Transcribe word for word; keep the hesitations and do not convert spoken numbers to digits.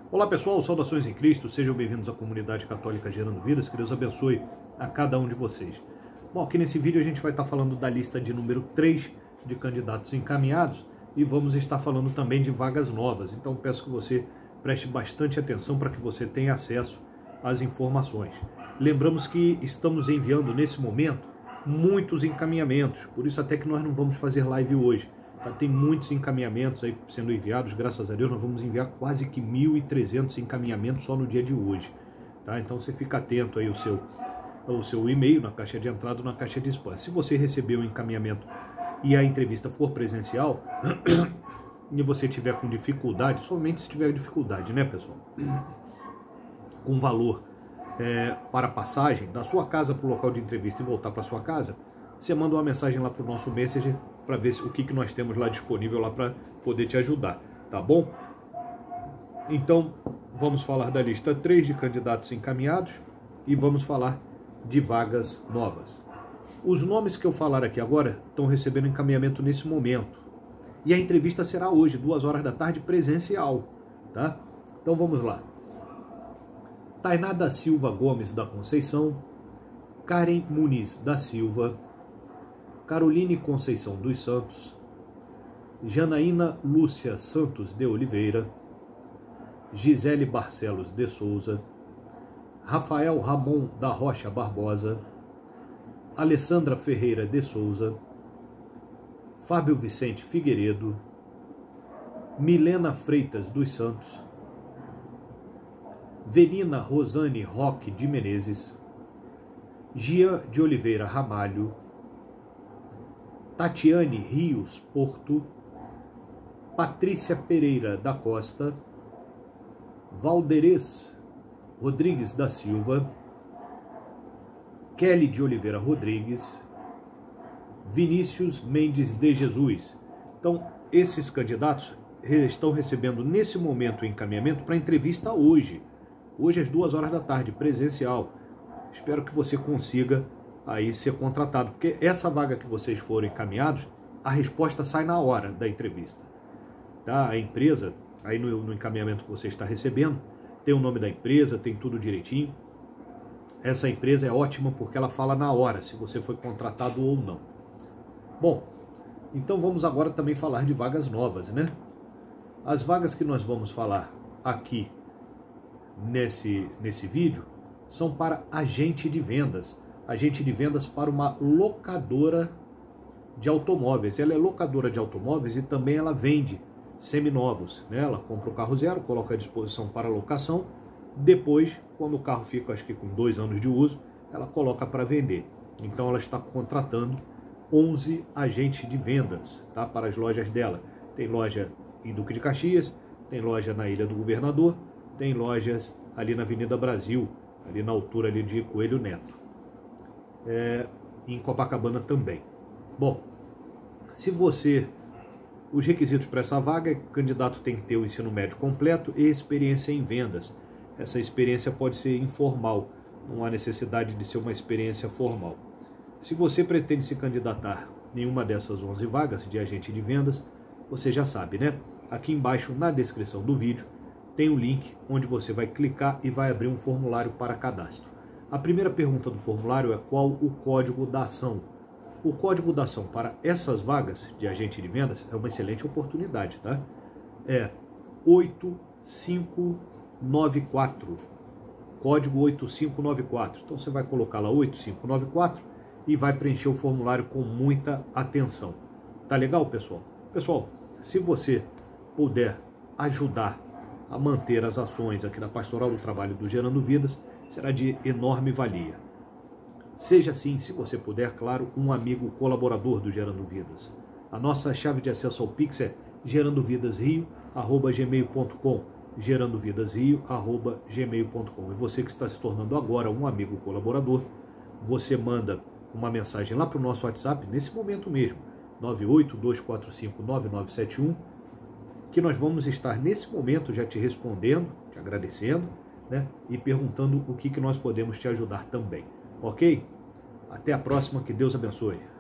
Olá pessoal, saudações em Cristo, sejam bem-vindos à comunidade católica Gerando Vidas, que Deus abençoe a cada um de vocês. Bom, aqui nesse vídeo a gente vai estar falando da lista de número três de candidatos encaminhados e vamos estar falando também de vagas novas, então peço que você preste bastante atenção para que você tenha acesso às informações. Lembramos que estamos enviando nesse momento muitos encaminhamentos, por isso até que nós não vamos fazer live hoje. Tá, tem muitos encaminhamentos aí sendo enviados, graças a Deus nós vamos enviar quase que mil e trezentos encaminhamentos só no dia de hoje. Tá? Então você fica atento aí ao seu, ao seu e-mail, na caixa de entrada ou na caixa de spam. Se você recebeu o encaminhamento e a entrevista for presencial e você tiver com dificuldade, somente se tiver dificuldade, né pessoal? Com valor é, para passagem da sua casa para o local de entrevista e voltar para sua casa, você manda uma mensagem lá para o nosso Messenger para ver o que, que nós temos lá disponível lá para poder te ajudar, tá bom? Então, vamos falar da lista três de candidatos encaminhados e vamos falar de vagas novas. Os nomes que eu falar aqui agora estão recebendo encaminhamento nesse momento. E a entrevista será hoje, duas horas da tarde, presencial, tá? Então vamos lá. Tainá da Silva Gomes da Conceição, Karen Muniz da Silva, Caroline Conceição dos Santos, Janaína Lúcia Santos de Oliveira, Gisele Barcelos de Souza, Rafael Ramon da Rocha Barbosa, Alessandra Ferreira de Souza, Fábio Vicente Figueiredo, Milena Freitas dos Santos, Verina Rosane Roque de Menezes, Gia de Oliveira Ramalho, Tatiane Rios Porto, Patrícia Pereira da Costa, Valderez Rodrigues da Silva, Kelly de Oliveira Rodrigues, Vinícius Mendes de Jesus. Então, esses candidatos estão recebendo nesse momento o encaminhamento para entrevista hoje. Hoje às duas horas da tarde, presencial. Espero que você consiga aí ser contratado, porque essa vaga que vocês foram encaminhados, a resposta sai na hora da entrevista. Tá? A empresa, aí no, no encaminhamento que você está recebendo, tem o nome da empresa, tem tudo direitinho. Essa empresa é ótima porque ela fala na hora se você foi contratado ou não. Bom, então vamos agora também falar de vagas novas, né? As vagas que nós vamos falar aqui nesse, nesse vídeo são para agente de vendas. Agente de vendas para uma locadora de automóveis. Ela é locadora de automóveis e também ela vende seminovos, né? Ela compra o carro zero, coloca à disposição para locação. Depois, quando o carro fica, acho que com dois anos de uso, ela coloca para vender. Então ela está contratando onze agentes de vendas, tá? Para as lojas dela. Tem loja em Duque de Caxias, tem loja na Ilha do Governador, tem lojas ali na Avenida Brasil, ali na altura ali de Coelho Neto. É, em Copacabana também. Bom, se você... Os requisitos para essa vaga, o candidato tem que ter o ensino médio completo e experiência em vendas. Essa experiência pode ser informal, não há necessidade de ser uma experiência formal. Se você pretende se candidatar em uma dessas onze vagas de agente de vendas, você já sabe, né? Aqui embaixo na descrição do vídeo tem um link onde você vai clicar e vai abrir um formulário para cadastro. A primeira pergunta do formulário é qual o código da ação. O código da ação para essas vagas de agente de vendas é uma excelente oportunidade, tá? É oito cinco nove quatro. Código oito cinco nove quatro. Então você vai colocar lá oito cinco nove quatro e vai preencher o formulário com muita atenção. Tá legal, pessoal? Pessoal, se você puder ajudar a manter as ações aqui da Pastoral do Trabalho do Gerando Vidas, será de enorme valia. Seja assim, se você puder, claro, um amigo colaborador do Gerando Vidas. A nossa chave de acesso ao Pix é gerandovidasrio arroba gmail ponto com, gerandovidasrio arroba gmail ponto com. E você que está se tornando agora um amigo colaborador, você manda uma mensagem lá para o nosso WhatsApp, nesse momento mesmo, nove oito dois quatro cinco nove nove sete um, que nós vamos estar nesse momento já te respondendo, te agradecendo, né, e perguntando o que, que nós podemos te ajudar também. Ok? Até a próxima, que Deus abençoe.